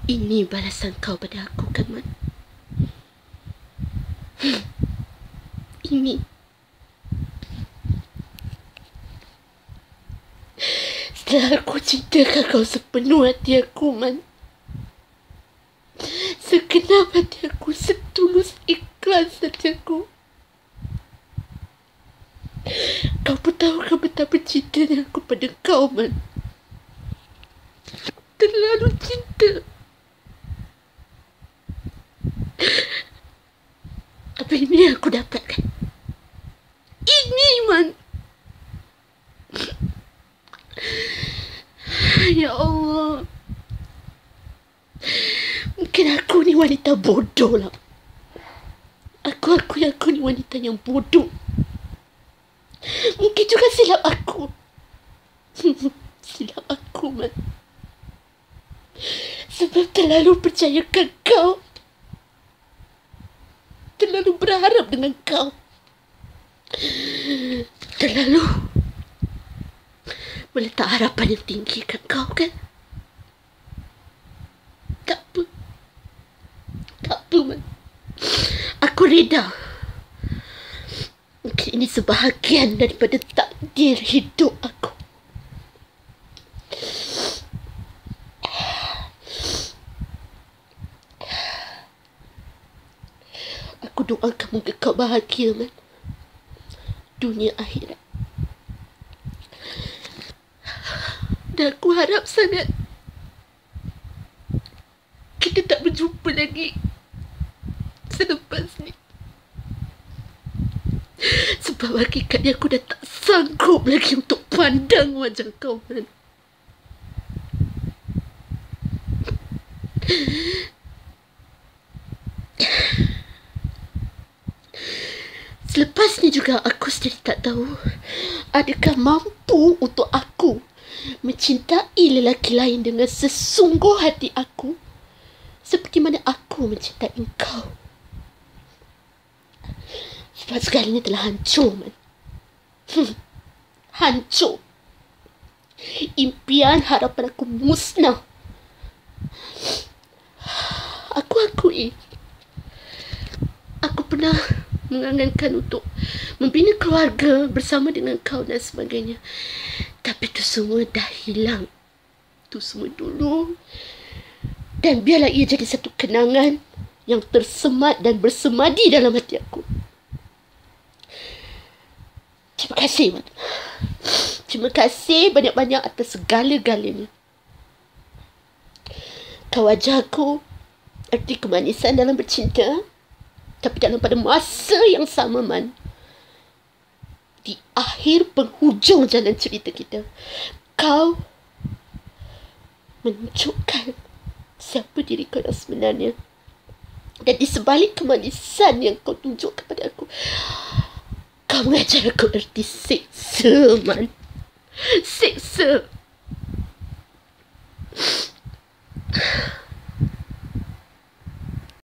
Ini balasan kau pada aku, kan, Man? Ini. Setelah aku cintakan kau sepenuh hati aku, Man. Segenap hati aku, setulus ikhlas hati aku. Kau pun tahu kan betapa cintanya aku pada kau, Man. Terlalu cinta. Apa ini yang aku dapatkan? Ini, Man. Ya Allah. Mungkin aku ni wanita bodoh lah. Aku ni wanita yang bodoh. Mungkin juga silap aku. Silap aku, Man. Sebab terlalu percayakan kau. Terlalu berharap dengan kau. Terlalu meletak harapan yang tinggi kat kau, kan? Tak apa. Tak apa, Man. Aku reda. Mungkin ini sebahagian daripada takdir hidup aku. Aku doakan moga kau bahagia, Man. Dunia akhirat. Dan aku harap sangat kita tak berjumpa lagi selepas ni. Sebab hakikatnya aku dah tak sanggup lagi untuk pandang wajah kau, Man. Selepas ni juga aku sendiri tak tahu adakah mampu untuk aku mencintai lelaki lain dengan sesungguh hati aku seperti mana aku mencintai engkau. Sebab segalanya telah hancur, Man. Hancur. Impian harapan aku musnah. Aku akui aku pernah mengangankan untuk membina keluarga bersama dengan kau dan sebagainya. Tapi itu semua dah hilang. Itu semua dulu. Dan biarlah ia jadi satu kenangan yang tersemat dan bersemadi dalam hati aku. Terima kasih, Man. Terima kasih banyak-banyak atas segala-galanya. Kau ajar aku arti kemanisan dalam bercinta. Tapi dalam pada masa yang sama, Man, di akhir penghujung jalan cerita kita, kau menunjukkan siapa diri kau yang sebenarnya. Dan di sebalik kemanisan yang kau tunjuk kepada aku, kau mengajar aku erti seksa, Man. Seksa.